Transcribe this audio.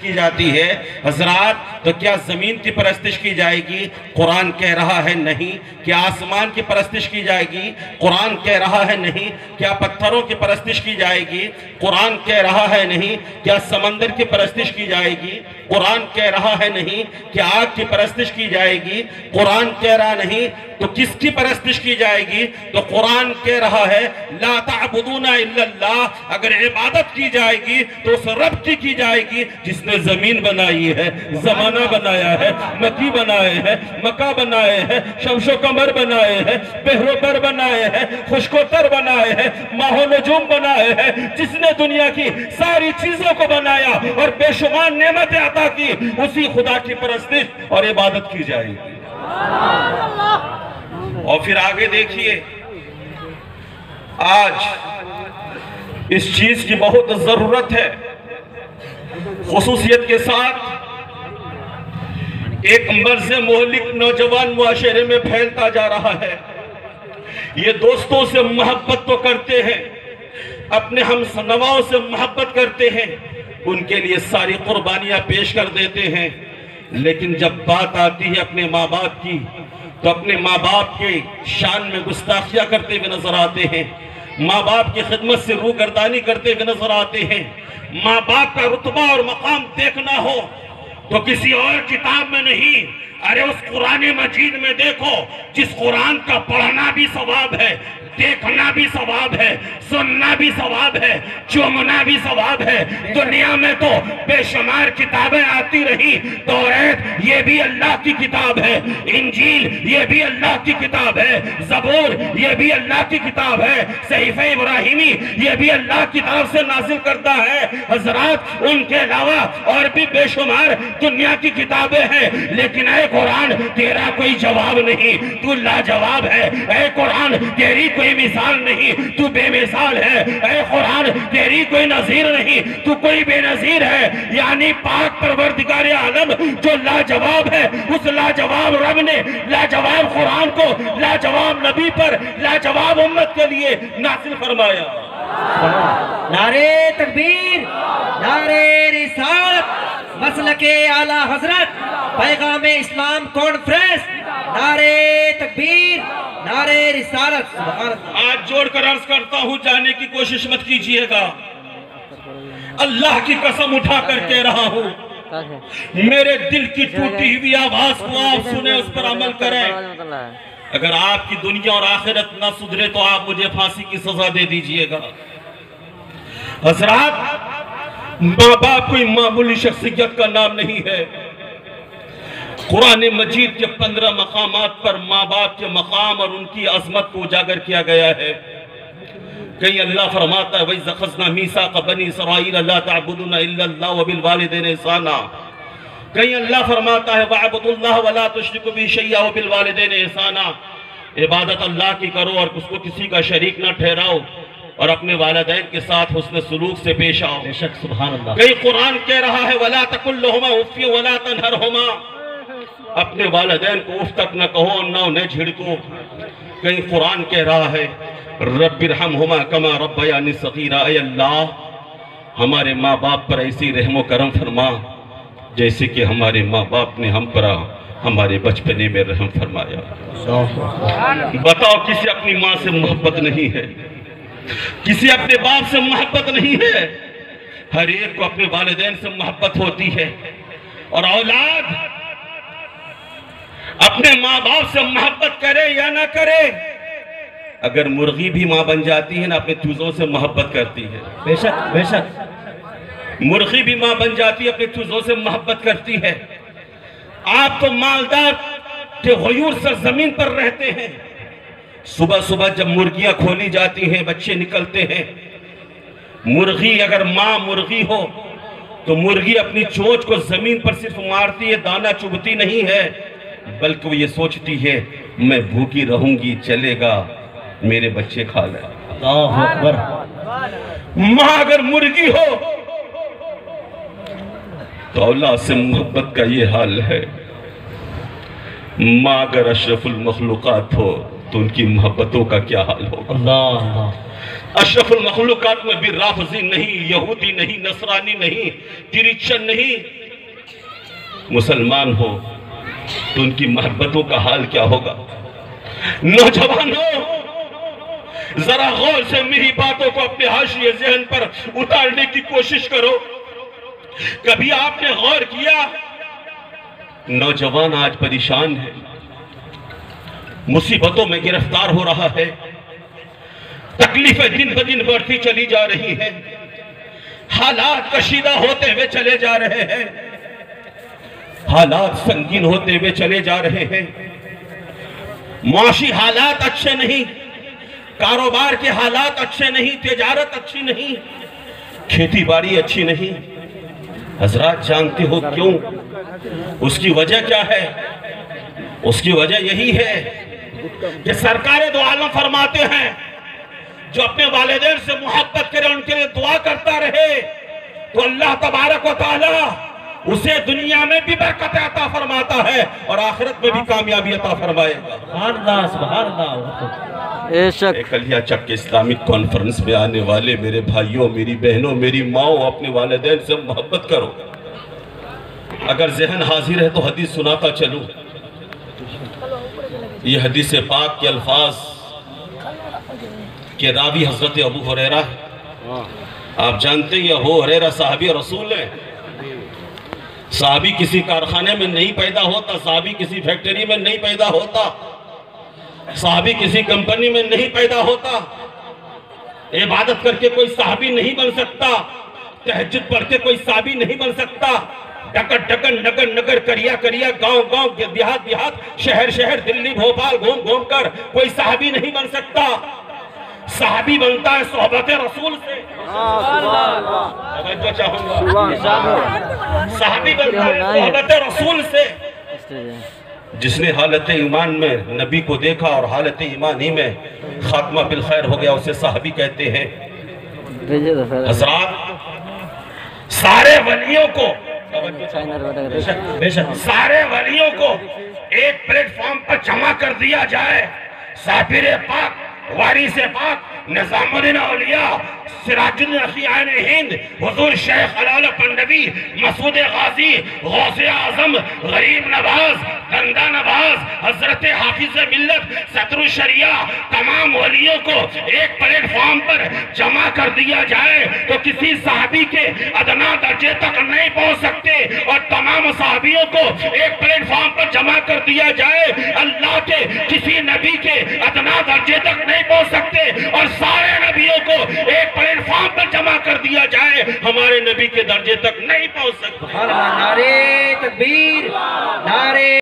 کی جاتی ہے حضرات، تو کیا زمین کی پرستش کی جائے گی؟ قرآن کہہ رہا ہے نہیں۔ کیا آسمان کی پرستش کی جائے گی؟ قرآن کہہ رہا ہے نہیں۔ کیا پتھروں کی پرستش کی جائے گی؟ قرآن کہہ رہا ہے نہیں۔ کیا سمندر کی پرستش کی جائے گی؟ قرآن کہہ رہا ہے نہیں۔ کیا آگ کی پرستش کی جائے گی؟ قرآن کہہ رہا نہیں۔ تو کس کی پرستش کی جائے گی؟ تو قرآن کہہ رہا ہے لا تعبدون الا اللہ۔ اگر عبادت کی جائے گی تو اس رب کی جائے گی جس نے زمین بنائی ہے، زمانہ بنایا ہے، مکی بنائے ہیں، مکہ بنائے ہیں، شمس و قمر بنائے ہیں، بحر و بر بنائے ہیں، خشک و تر بنائے ہیں، ماہ و نجوم بنائے ہیں، جس نے دنیا کی ساری چیزوں کو بنایا اور بے شمار نعمتیں عطا کی، اسی خدا کی پرستش اور عبادت کی جائے گی۔ اور پھر آگے دیکھیے، آج اس چیز کی بہت ضرورت ہے، خصوصیت کے ساتھ ایک مرض مہلک نوجوان معاشرے میں پھیلتا جا رہا ہے۔ یہ دوستوں سے محبت تو کرتے ہیں، اپنے ہم نواؤں سے محبت کرتے ہیں، ان کے لیے ساری قربانیاں پیش کر دیتے ہیں، لیکن جب بات آتی ہے اپنے ماں باپ کی تو اپنے ماں باپ کے شان میں گستاخیاں کرتے ہوئے نظر آتے ہیں، ماں باپ کی خدمت سے روگردانی کرتے ہوئے نظر آتے ہیں۔ ماں باپ کا رتبہ اور مقام دیکھنا ہو تو کسی اور کتاب میں نہیں، ارے اس قرآن مجید میں دیکھو، جس قرآن کا پڑھنا بھی ثواب ہے، دیکھنا بھی ثواب ہے، سننا بھی ثواب ہے، چومنا بھی ثواب ہے۔ دنیا میں تو بے شمار کتابیں آتی رہی، توریت یہ بھی اللہ کی کتاب ہے، انجیل یہ بھی اللہ کی کتاب ہے، زبور یہ بھی اللہ کی کتاب ہے، صحیفہ ابراہیمی یہ بھی اللہ کی طرف سے نازل کرتا ہے۔ حضرات، ان کے علاوہ اور بھی بے شمار دنیا کی کتابیں ہیں، لیکن اے قرآن تیرا کوئی جواب نہیں، تو لاجواب ہے۔ اے قرآن تیری کوئی مثال نہیں، تو بے مثال ہے۔ اے قرآن تیری کوئی نظیر نہیں، تو کوئی بے نظیر ہے۔ یعنی پاک پروردگار عالم جو لاجواب ہے، اس لاجواب رب نے لاجواب قرآن کو لاجواب نبی پر لاجواب امت کے لیے نازل فرمایا۔ نعرے تکبیر، نعرے رسالت، مسلک اعلیٰ حضرت، پیغام اسلام کانفرنس، نعرے تکبیر، نعرے رسالت۔ آج جوڑ کر عرض کرتا ہوں، جانے کی کوشش مت کیجئے گا، اللہ کی قسم اٹھا کر کہہ رہا ہوں، میرے دل کی ٹوٹی ہوئی آواز کو آپ سنیں، اس پر عمل کریں۔ اگر آپ کی دنیا اور آخرت نہ سدھرے تو آپ مجھے پھانسی کی سزا دے دیجئے گا۔ حضرات، ماں باپ کوئی معمولی شخصیت کا نام نہیں ہے۔ قرآن مجید کے 15 مقامات پر ماں باپ کے مقام اور ان کی عظمت کو اجاگر کیا گیا ہے۔ کہیں اللہ فرماتا ہے وَإِذْ أَخَذْنَا مِيثَاقَ بَنِي إِسْرَائِيلَ لَا تَعْبُدُونَ إِلَّا اللَّهَ وَبِالْوَالِدَيْنِ إِحْسَانًا۔ کہیں اللہ فرماتا ہے وَاعْبُدُوا اللَّهَ وَلَا تُشْرِكُوا بِهِ شَيْئًا وَبِالْوَالِدَيْنِ إِحْسَانًا۔ عبادت اللہ کی کرو اور اس کو کسی کا شریک نہ ٹھہراؤ، اور اپنے والدین کے ساتھ حسن سلوک سے پیش آؤ۔ بے شک، سبحان اللہ۔ کہیں قرآن کہہ رہا ہے وَلَا تَقُلْ لَهُمَا أُفٍّ وَلَا تَنْهَرْهُمَا، اپنے والدین کو اف تک نہ کہو اور نہ انہیں جھڑکو۔ کہیں قرآن کہہ رہا ہے رب ارحمہما کما ربیانی صغیرا، اے اللہ ہمارے ماں باپ پر ایسی رحم و کرم فرما جیسے کہ ہمارے ماں باپ نے ہم پر ہمارے بچپنے میں رحم فرمایا۔ بتاؤ، کسی اپنی ماں سے محبت نہیں ہے، کسی اپنے باپ سے محبت نہیں ہے؟ ہر ایک کو اپنے والدین سے محبت ہوتی ہے، اور اولاد اپنے ماں باپ سے محبت کرے یا نہ کرے، اگر مرغی بھی ماں بن جاتی ہے نا، اپنے چوزوں سے محبت کرتی ہے۔ بے شک، بے شک، مرغی بھی ماں بن جاتی ہے، اپنے چوزوں سے محبت کرتی ہے۔ آپ تو مالدار کے غیور سرزمین پر رہتے ہیں، صبح صبح جب مرغیاں کھولی جاتی ہیں، بچے نکلتے ہیں، مرغی اگر ماں مرغی ہو تو مرغی اپنی چونچ کو زمین پر صرف مارتی ہے، دانہ چبھتی نہیں ہے، بلکہ وہ یہ سوچتی ہے میں بھوکی رہوں گی، چلے گا میرے بچے کھا لیں۔ اللہ اکبر۔ ماں اگر مرغی ہو تو اولاد سے محبت کا یہ حال ہے، ماں اگر اشرف المخلوقات ہو تو ان کی محبتوں کا کیا حال ہوگا؟ اللہ اللہ اشرف المخلوقات میں بھی رافضی نہیں، یہودی نہیں، نصرانی نہیں، کرسچن نہیں، مسلمان ہو تو ان کی محبتوں کا حال کیا ہوگا؟ نوجوانوں، ذرا غور سے میری باتوں کو اپنے حاشیے ذہن پر اتارنے کی کوشش کرو۔ کبھی آپ نے غور کیا نوجوان آج پریشان ہے، مصیبتوں میں گرفتار ہو رہا ہے، تکلیفیں دن بدن بڑھتی چلی جا رہی ہیں، حالات کشیدہ ہوتے ہوئے چلے جا رہے ہیں، حالات سنگین ہوتے ہوئے چلے جا رہے ہیں، معاشی حالات اچھے نہیں، کاروبار کے حالات اچھے نہیں، تجارت اچھی نہیں، کھیتی باڑی اچھی نہیں۔ حضرات جانتے ہو کیوں؟ اس کی وجہ کیا ہے؟ اس کی وجہ یہی ہے کہ سرکار دو عالم فرماتے ہیں جو اپنے والدین سے محبت کرے، ان کے لیے دعا کرتا رہے تو اللہ تبارک و تعالی اسے دنیا میں بھی برکت عطا فرماتا ہے اور آخرت میں بھی کامیابی عطا فرمائے گا۔ سبحان اللہ سبحان اللہ۔ کلیہ چک کے اسلامک کانفرنس میں آنے والے میرے بھائیوں، میری بہنوں، میری ماؤں، اپنے والدین سے محبت کرو۔ اگر ذہن حاضر ہے تو حدیث سناتا چلوں۔ یہ حدیث پاک کے الفاظ کہ راوی حضرت ابو ہریرہ ہے۔ آپ جانتے ہیں ابو ہریرہ صحابی رسول ہیں۔ صحابی کسی کارخانے میں نہیں پیدا ہوتا، صحابی کسی فیکٹری میں نہیں پیدا ہوتا، صحابی کسی کمپنی میں نہیں پیدا ہوتا۔ عبادت کر کے کوئی صحابی نہیں بن سکتا، تہجد پڑھ کے کوئی صحابی نہیں بن سکتا، ڈکر ڈکر نگر نگر کریا کریا گاؤں گاؤں دیہات دیہات شہر شہر دلی بھوپال گھوم گھوم کر کوئی صحابی نہیں بن سکتا۔ صحابی بنتا ہے صحبت رسول سے۔ توجہ چاہوں گا، صحابی بنتا ہے صحبت رسول سے۔ جس نے حالت ایمان میں نبی کو دیکھا اور حالت ایمان ہی میں خاتمہ بالخیر ہو گیا اسے صحابی کہتے ہیں۔ حضرات سارے ولیوں کو سارے ولیوں کو ایک پلیٹ فارم پر جمع کر دیا جائے، صابر پاک، وارث پاک، نظام الدین اولیاء، سراج الدین عین ہند، حضور شیخ علالہ پنڈوی، مسعود غازی، غوث اعظم، غریب نواز، گندا نواز، حضرت حافظ ملت، صدر الشریعہ، تمام ولیوں کو ایک پلیٹ فارم پر جمع کر دیا جائے تو کسی صحابی کے ادنا درجے تک نہیں پہنچ سکتے، اور تمام صحابیوں کو ایک پلیٹ فارم پر جمع کر دیا جائے اللہ کے کسی نبی کے ادنا درجے تک نہیں پہنچ سکتے، اور سارے نبیوں کو ایک پلیٹ فارم پر جمع کر دیا جائے ہمارے نبی کے درجے تک نہیں پہنچ سکتے۔ نعرے تکبیر، نعرے